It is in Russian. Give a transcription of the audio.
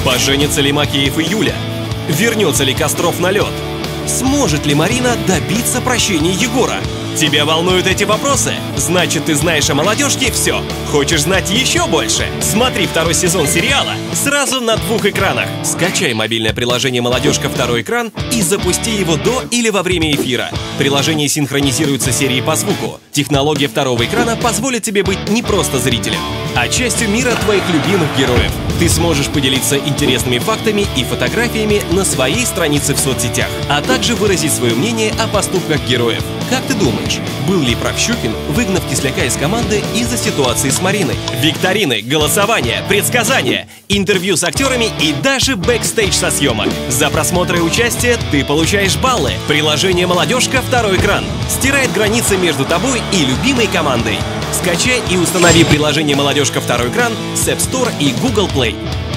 Поженятся ли Макеев и Юля? Вернется ли Костров на лед? Сможет ли Марина добиться прощения Егора? Тебя волнуют эти вопросы? Значит, ты знаешь о молодежке все. Хочешь знать еще больше? Смотри второй сезон сериала сразу на 2 экранах. Скачай мобильное приложение «Молодежка. Второй экран» и запусти его до или во время эфира. Приложение синхронизируется серией по звуку. Технология второго экрана позволит тебе быть не просто зрителем, а частью мира твоих любимых героев. Ты сможешь поделиться интересными фактами и фотографиями на своей странице в соцсетях, а также выразить свое мнение о поступках героев. Как ты думаешь, был ли прав Щукин, выгнав Кисляка из команды из-за ситуации с Мариной? Викторины, голосования, предсказания, интервью с актерами и даже бэкстейдж со съемок. За просмотр и участие ты получаешь баллы. Приложение «Молодежка. Второй экран» стирает границы между тобой и любимой командой. Скачай и установи приложение «Молодежка. Второй экран» с App Store и Google Play.